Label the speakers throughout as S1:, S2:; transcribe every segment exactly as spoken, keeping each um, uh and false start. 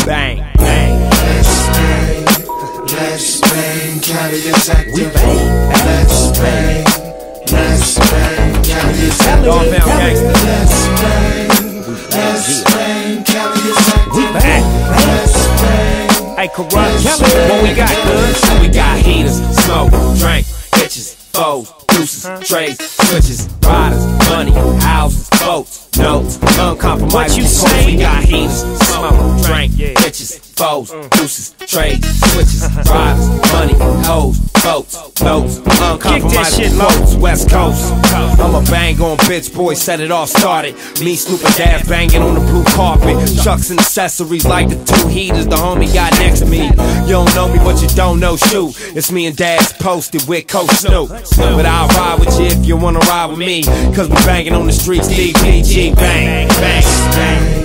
S1: bang, bang.
S2: Let's bang, let's bang, Cali is active.
S1: We bang, bang.
S2: Let's bang, let's bang, Cali is active.
S1: Dogtown gangsters.
S2: Let's bang, let's bang, Cali is active.
S1: We bang,
S2: Let's bang.
S1: Hey, Corrupt, what we got, good? We got heaters, smoke, drink, bitches, foes, deuces, trays, switches, riders, money, houses, boats, notes, uncompromised.
S3: What you
S1: quotes.
S3: say?
S1: We got heaters, smoke, drink, bitches, foes, deuces, trays, switches, riders, money, hoes, boats, notes, uncompromised.
S3: shit,
S1: quotes. West Coast. I'm a bang on bitch, boy, set it all started. Me, Snoop and Daz banging on the blue carpet. Chucks and accessories like the two heaters the homie got next to me. You don't know me, but you don't know shoot. It's me and Daz posted with Coach Snoop. But I'll ride with you if you wanna ride with me. Cause we banging on the streets, D P G, bang, bang, bang.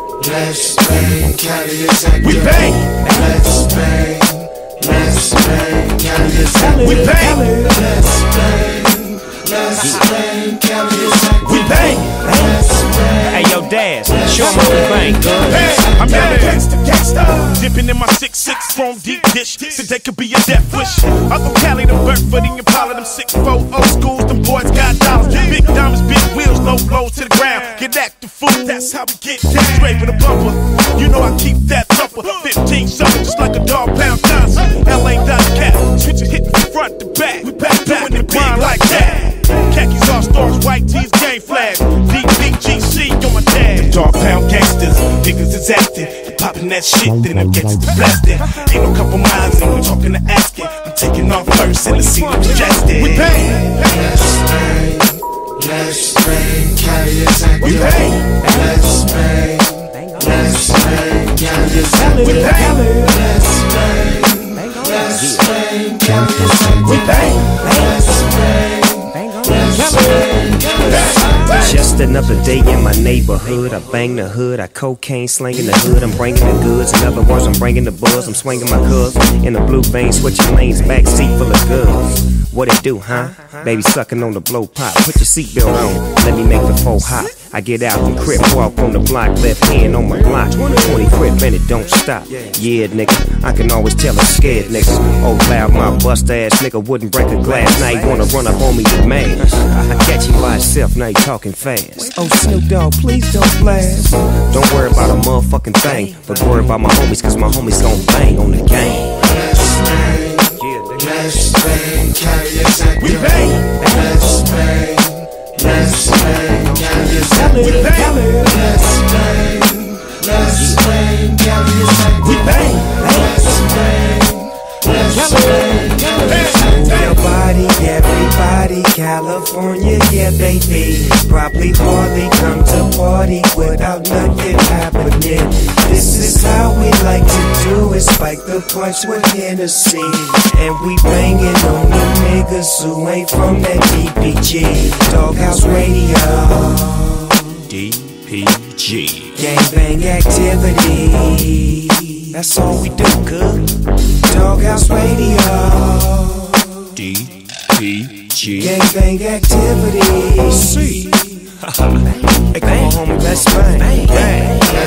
S2: Let's bang, Cali is active.
S1: We bang.
S2: Let's bang, let's bang, Cali is active.
S1: We bang.
S2: Let's bang, let's bang, Cali is active.
S1: We bang.
S2: Let's bang.
S3: Hey, yo, Daz, show 'em how we bang, good.
S4: Hey, I'm down there. Dipping in my six six chrome deep dish. Today could be a death wish. I'm from Cali to Burford and Impala. Them six four old schools, them boys got dollars. Big diamonds, big wheels, low blows to the ground. Get active, fool. That's how we get down. Straight with a bumper. You know I keep that thumper. fifteen something, just like a dog pound Johnson. L A dot cap. Switch it, hit from front to back. We back doing the grind like that. Khakis all stars, white tees, game flags. D D G C on my tag. Dog pound gangsters, niggas is active. Popping that shit, then it gets to blasting. Ain't no compromising, we talking to asking. I'm taking off first and the scene congested. We bang,
S2: Let's bang, let's bang, Cali is active.
S4: we bang,
S2: Let's bang, let's bang, Cali is active.
S4: we bang,
S2: Let's bang, let's bang, Cali is active.
S4: we bang.
S2: Let's bang, let's bang, Cali is active.
S3: Just another day in my neighborhood. I bang the hood, I cocaine slanging the hood. I'm bringing the goods. In other words, I'm bringing the buzz. I'm swinging my cuz in the blue vein, switching lanes, back seat full of goods. What it do, huh? Baby sucking on the blow pop. Put your seatbelt on, let me make the four hot. I get out and crip, walk on the block, left hand on my block. twenty crip and it don't stop. Yeah, nigga, I can always tell a scared nigga. Oh, loud my bust ass nigga wouldn't break a glass. Now you wanna run up on me, you mad. I catch you by itself, now you talking fast. Oh, Snoop Dogg, please don't blast. Don't worry about a motherfucking thing, but worry about my homies, cause my homies gon' bang on the game.
S2: Let's bang, let's bang, Cali is active.
S4: We bang,
S2: Let's bang, let's bang, Cali is active.
S4: we bang,
S2: Let's bang, let's bang, Cali is active.
S4: we bang.
S2: Let's bang, let's bang, Cali is active.
S5: Your body, everybody, California, yeah baby. Probably hardly come to party without nothing happening. This is how we like to do it, spike the punch with Hennessy. And we banging on the niggas who ain't from that D P G. Doghouse Radio,
S3: D P G.
S5: gangbang activity. That's all we do, good. Doghouse Radio,
S3: D P G.
S5: gangbang activity.
S3: C. Hey, come on, homie, let's bang.
S5: Bang,
S3: Bang.